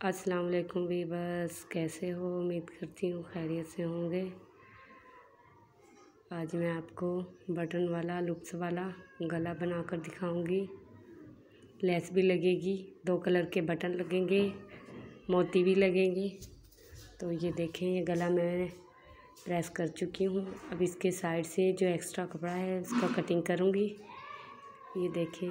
अस्सलाम वालेकुम वीवर्स, कैसे हो? उम्मीद करती हूँ खैरियत से होंगे। आज मैं आपको बटन वाला लुप्स वाला गला बनाकर दिखाऊंगी। लेस भी लगेगी, 2 कलर के बटन लगेंगे, मोती भी लगेंगे। तो ये देखें, ये गला मैं प्रेस कर चुकी हूँ। अब इसके साइड से जो एक्स्ट्रा कपड़ा है उसका कटिंग करूँगी। ये देखें,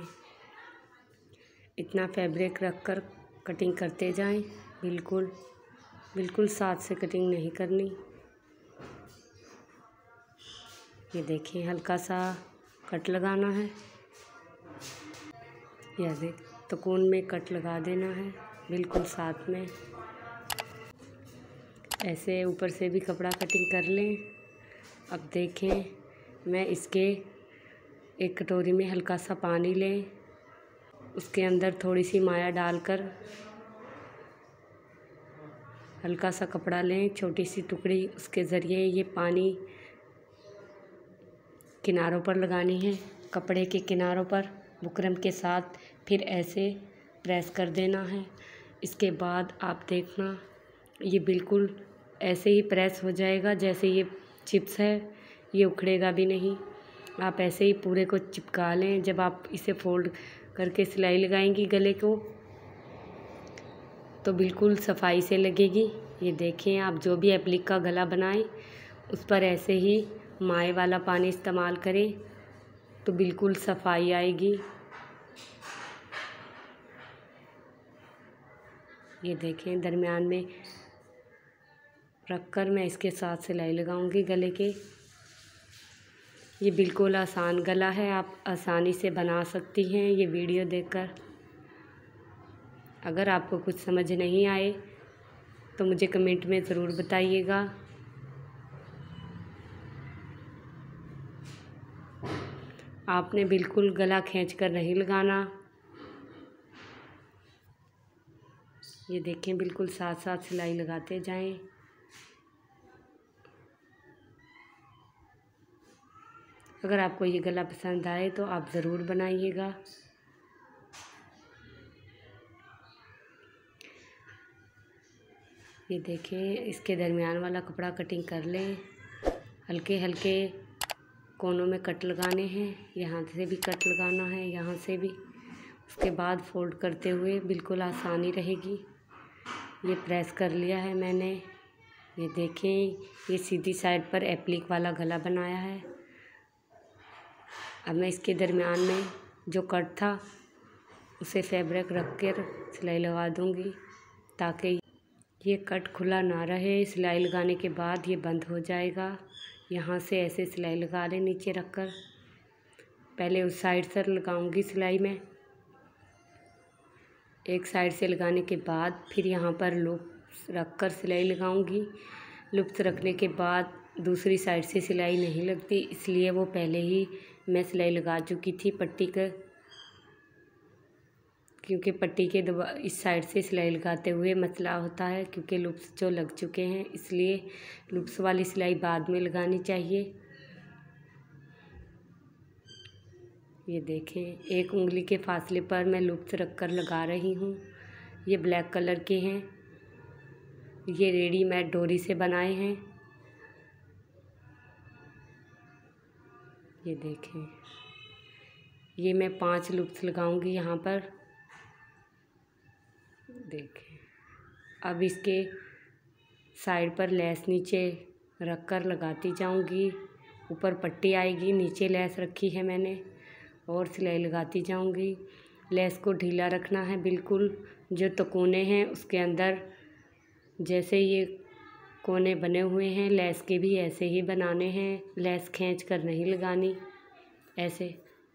इतना फैब्रिक रख कर कटिंग करते जाएं। बिल्कुल साथ से कटिंग नहीं करनी। ये देखें, हल्का सा कट लगाना है। यह देख, तकोन में कट लगा देना है बिल्कुल साथ में। ऐसे ऊपर से भी कपड़ा कटिंग कर लें। अब देखें, मैं इसके एक कटोरी में हल्का सा पानी लें, उसके अंदर थोड़ी सी माया डालकर हल्का सा कपड़ा लें, छोटी सी टुकड़ी, उसके ज़रिए ये पानी किनारों पर लगानी है, कपड़े के किनारों पर बुकरम के साथ। फिर ऐसे प्रेस कर देना है। इसके बाद आप देखना, ये बिल्कुल ऐसे ही प्रेस हो जाएगा जैसे ये चिप्स है, ये उखड़ेगा भी नहीं। आप ऐसे ही पूरे को चिपका लें। जब आप इसे फोल्ड करके सिलाई लगाएंगी गले को तो बिल्कुल सफाई से लगेगी। ये देखें, आप जो भी एप्लिक का गला बनाएं उस पर ऐसे ही माए वाला पानी इस्तेमाल करें तो बिल्कुल सफाई आएगी। ये देखें, दरमियान में रखकर मैं इसके साथ सिलाई लगाऊंगी गले के। ये बिल्कुल आसान गला है, आप आसानी से बना सकती हैं ये वीडियो देखकर। अगर आपको कुछ समझ नहीं आए तो मुझे कमेंट में ज़रूर बताइएगा। आपने बिल्कुल गला खींच कर नहीं लगाना। ये देखें, बिल्कुल साथ साथ सिलाई लगाते जाएं। अगर आपको ये गला पसंद आए तो आप ज़रूर बनाइएगा। ये देखें, इसके दरमियान वाला कपड़ा कटिंग कर लें। हल्के हल्के कोनों में कट लगाने हैं, यहाँ से भी कट लगाना है, यहाँ से भी। उसके बाद फोल्ड करते हुए बिल्कुल आसानी रहेगी। ये प्रेस कर लिया है मैंने। ये देखें, ये सीधी साइड पर एप्लिक वाला गला बनाया है। अब मैं इसके दरमियान में जो कट था उसे फैब्रिक रख कर सिलाई लगा दूँगी ताकि ये कट खुला ना रहे। सिलाई लगाने के बाद ये बंद हो जाएगा। यहाँ से ऐसे सिलाई लगा लें नीचे रख कर। पहले उस साइड से लगाऊंगी सिलाई में। एक साइड से लगाने के बाद फिर यहाँ पर लूप्स रख कर सिलाई लगाऊंगी। लूप्स रखने के बाद दूसरी साइड से सिलाई नहीं लगती, इसलिए वो पहले ही मैं सिलाई लगा चुकी थी पट्टी का, क्योंकि पट्टी के इस साइड से सिलाई लगाते हुए मसला होता है, क्योंकि लूप्स जो लग चुके हैं, इसलिए लूप्स वाली सिलाई बाद में लगानी चाहिए। ये देखें, एक उंगली के फासले पर मैं लूप्स रख कर लगा रही हूँ। ये ब्लैक कलर के हैं, ये रेडीमेड डोरी से बनाए हैं। ये देखें, ये मैं 5 लूप्स लगाऊंगी यहाँ पर। देखें, अब इसके साइड पर लेस नीचे रख कर लगाती जाऊंगी। ऊपर पट्टी आएगी, नीचे लेस रखी है मैंने और सिलाई लगाती जाऊंगी। लेस को ढीला रखना है बिल्कुल। जो तकोने हैं उसके अंदर जैसे ये कोने बने हुए हैं, लेस के भी ऐसे ही बनाने हैं। लेस खींच कर नहीं लगानी, ऐसे।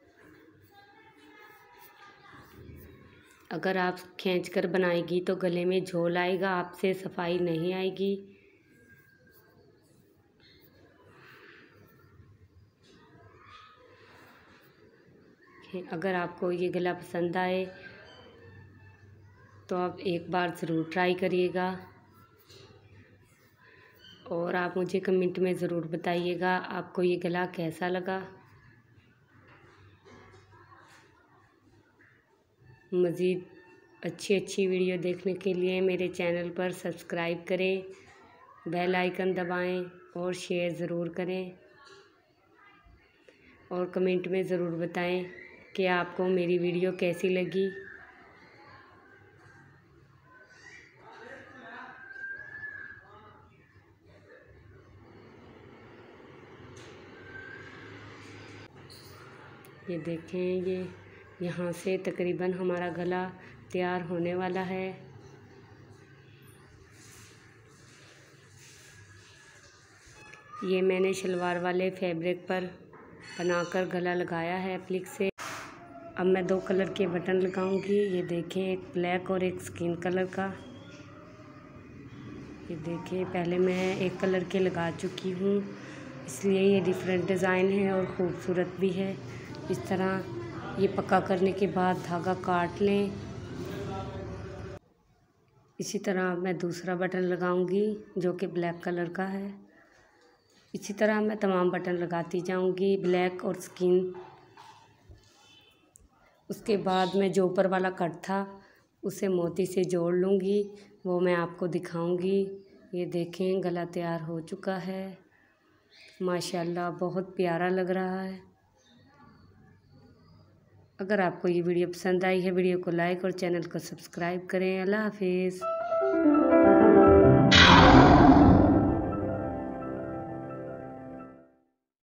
अगर आप खींच कर बनाएगी तो गले में झोल आएगा, आपसे सफाई नहीं आएगी। अगर आपको ये गला पसंद आए तो आप एक बार ज़रूर ट्राई करिएगा और आप मुझे कमेंट में ज़रूर बताइएगा आपको ये गला कैसा लगा। मज़ीद अच्छी अच्छी वीडियो देखने के लिए मेरे चैनल पर सब्सक्राइब करें, बेल आइकन दबाएं और शेयर ज़रूर करें और कमेंट में ज़रूर बताएं कि आपको मेरी वीडियो कैसी लगी। ये देखें, ये यहाँ से तकरीबन हमारा गला तैयार होने वाला है। ये मैंने शलवार वाले फैब्रिक पर बनाकर गला लगाया है एप्लिक से। अब मैं 2 कलर के बटन लगाऊंगी। ये देखें, एक ब्लैक और एक स्किन कलर का। ये देखें, पहले मैं एक कलर के लगा चुकी हूँ, इसलिए ये डिफरेंट डिज़ाइन है और ख़ूबसूरत भी है। इस तरह ये पक्का करने के बाद धागा काट लें। इसी तरह मैं दूसरा बटन लगाऊंगी जो कि ब्लैक कलर का है। इसी तरह मैं तमाम बटन लगाती जाऊंगी, ब्लैक और स्किन। उसके बाद मैं जो ऊपर वाला कट था उसे मोती से जोड़ लूँगी, वो मैं आपको दिखाऊंगी। ये देखें, गला तैयार हो चुका है। माशाल्लाह, बहुत प्यारा लग रहा है। अगर आपको ये वीडियो पसंद आई है, वीडियो को लाइक और चैनल को सब्सक्राइब करें। अल्लाह हाफिज़।